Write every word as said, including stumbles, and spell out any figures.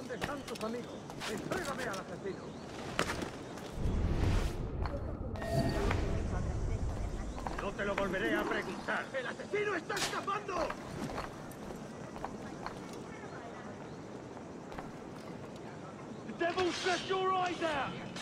¿Dónde están tus amigos? ¡Entrégame al asesino! No te lo volveré a preguntar. ¡El asesino está escapando! The devil's just your eyes out!